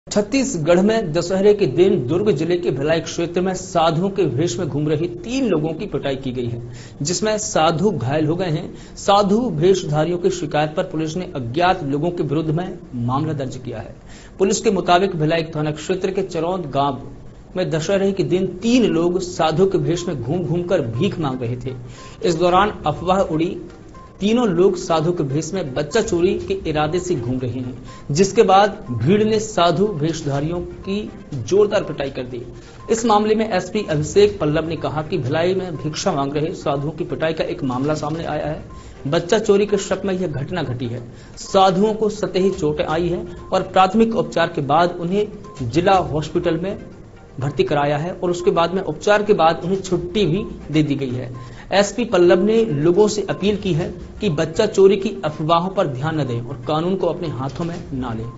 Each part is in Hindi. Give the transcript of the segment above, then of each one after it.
छत्तीसगढ़ में दशहरे के दिन दुर्ग जिले के भिलाई क्षेत्र में साधुओं के वेश में घूम रही 3 लोगों की पिटाई की गई है, जिसमें साधु घायल हो गए हैं। साधु वेशधारियों की शिकायत पर पुलिस ने अज्ञात लोगों के विरुद्ध में मामला दर्ज किया है। पुलिस के मुताबिक भिलाई थाना क्षेत्र के चरौद गांव में दशहरे के दिन 3 लोग साधु के भेष में घूम घूमकर भीख मांग रहे थे। इस दौरान अफवाह उड़ी। तीनों लोग साधु के भेष में बच्चा चोरी के इरादे से घूम रहे हैं, जिसके बाद भीड़ ने साधु वेशधारियों की जोरदार पिटाई कर दी। इस मामले में एसपी अभिषेक पल्लव ने कहा कि भिलाई में भिक्षा मांग रहे साधुओं की पिटाई का एक मामला सामने आया है। बच्चा चोरी के शक में यह घटना घटी है। साधुओं को सतही चोटें आई है और प्राथमिक उपचार के बाद उन्हें जिला हॉस्पिटल में भर्ती कराया है और उसके बाद में उपचार के बाद उन्हें छुट्टी भी दे दी गई है। एसपी पल्लव ने लोगों से अपील की है कि बच्चा चोरी की अफवाहों पर ध्यान न दें और कानून को अपने हाथों में न लें।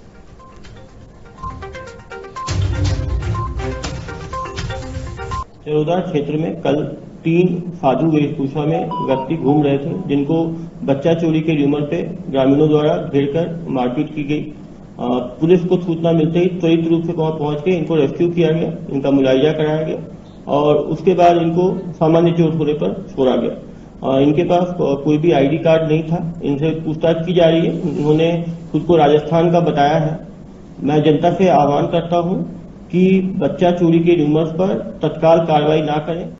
चरौदा क्षेत्र में कल 3 साधु वेशभूषा में व्यक्ति घूम रहे थे, जिनको बच्चा चोरी के र्यूमर पे ग्रामीणों द्वारा घेरकर मारपीट की गई। पुलिस को सूचना मिलते ही त्वरित रूप से वहां पहुंच के इनको रेस्क्यू किया गया, इनका मुआवजा कराया गया और उसके बाद इनको सामान्य चोट होने पर छोड़ा गया। इनके पास कोई भी आईडी कार्ड नहीं था। इनसे पूछताछ की जा रही है। उन्होंने खुद को राजस्थान का बताया है। मैं जनता से आह्वान करता हूं कि बच्चा चोरी के र्यूमर्स पर तत्काल कार्रवाई ना करें।